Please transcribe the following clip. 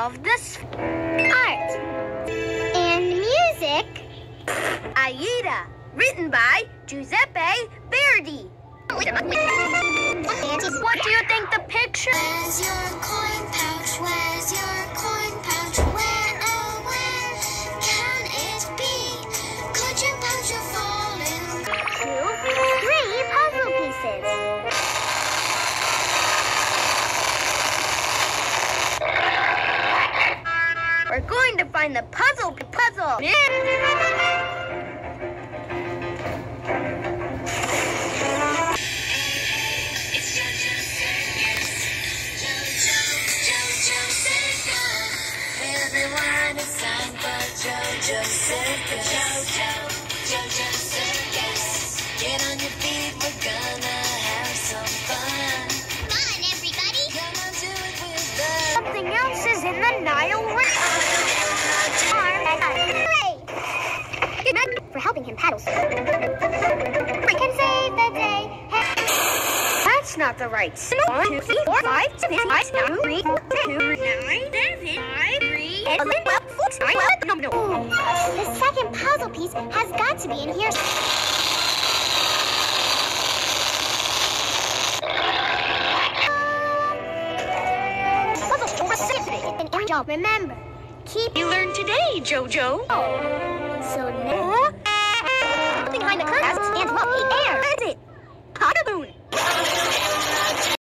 of the art and music. Aida, written by Giuseppe Verdi. What do you think the picture? Where's your coin pouch? Where's your coin pouch? Where, oh where can it be? Could your pouch have fallen? 2, 3 puzzle pieces. We're going to find the puzzle. It's JoJo Circus. JoJo Circus. Everyone is signed for JoJo Circus. JoJo Circus. Get on your feet, we're gonna have some fun. Come on, everybody. Come on, do it with us. Something else is in the Nile River. For helping him paddle. We can save the day. That's not the right. 1, 2, 3, 4, 5, 6, 7, 8, 9, 10, 2, 9, 7, 5, 3, 11, 12, 14, 9, no. The second puzzle piece has got to be in here. Remember, keep You learned today, JoJo. so now behind the curtain and look the air. That's it.